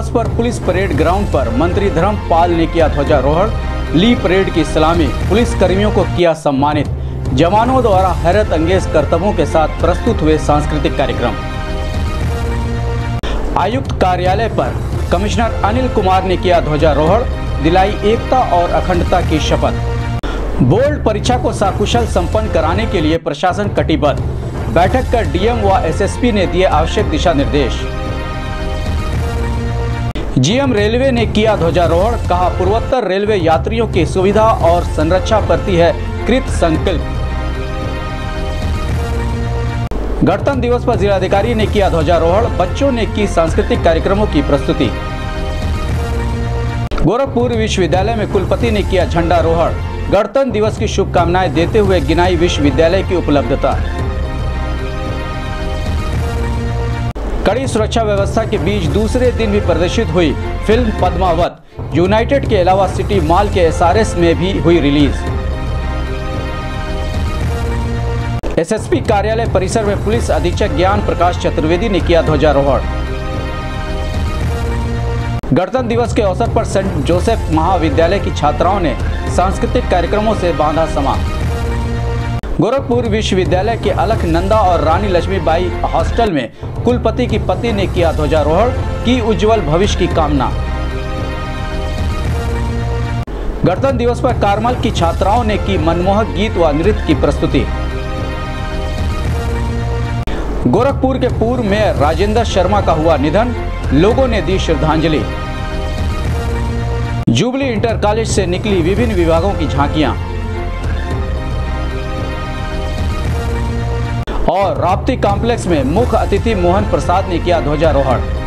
दिवस पर police parade ground पर मंत्री धर्मपाल ने किया ध्वजारोहण, ली परेड की सलामी, पुलिस कर्मियों को किया सम्मानित। जवानों द्वारा हैरत अंगेज करतबों के साथ प्रस्तुत हुए सांस्कृतिक कार्यक्रम। आयुक्त कार्यालय पर कमिश्नर अनिल कुमार ने किया ध्वजारोहण, दिलाई एकता और अखंडता की शपथ। बोर्ड परीक्षा को सकुशल संपन्न कराने के लिए प्रशासन कटिबद्ध। बैठक कर डीएम व एसएसपी ने दिए आवश्यक दिशा निर्देश। जीएम रेलवे ने किया ध्वजारोहण, कहा पूर्वोत्तर रेलवे यात्रियों की सुविधा और संरक्षा प्रति है कृत संकल्प। गणतंत्र दिवस पर जिलाधिकारी ने किया ध्वजारोहण, बच्चों ने की सांस्कृतिक कार्यक्रमों की प्रस्तुति। गोरखपुर विश्वविद्यालय में कुलपति ने किया झंडारोहण, गणतंत्र दिवस की शुभकामनाएं देते हुए गिनाई विश्वविद्यालय की उपलब्धता। कड़ी सुरक्षा व्यवस्था के बीच दूसरे दिन भी प्रदर्शित हुई फिल्म पद्मावत। यूनाइटेड के अलावा सिटी मॉल के एसआरएस में भी हुई रिलीज। एसएसपी कार्यालय परिसर में पुलिस अधीक्षक ज्ञान प्रकाश चतुर्वेदी ने किया ध्वजारोहण। गणतंत्र दिवस के अवसर पर सेंट जोसेफ महाविद्यालय की छात्राओं ने सांस्कृतिक कार्यक्रमों से बांधा समा। गोरखपुर विश्वविद्यालय के अलकनंदा और रानी लक्ष्मीबाई हॉस्टल में कुलपति की पत्नी ने किया ध्वजारोहण, की उज्जवल भविष्य की कामना। गणतंत्र दिवस पर कारमल की छात्राओं ने की मनमोहक गीत व नृत्य की प्रस्तुति। गोरखपुर के पूर्व मेयर राजेंद्र शर्मा का हुआ निधन, लोगों ने दी श्रद्धांजलि। जुबली इंटर कॉलेज से निकली विभिन्न विभागों की झांकियां। और राप्ती कॉम्प्लेक्स में मुख्य अतिथि मोहन प्रसाद ने किया ध्वजारोहण।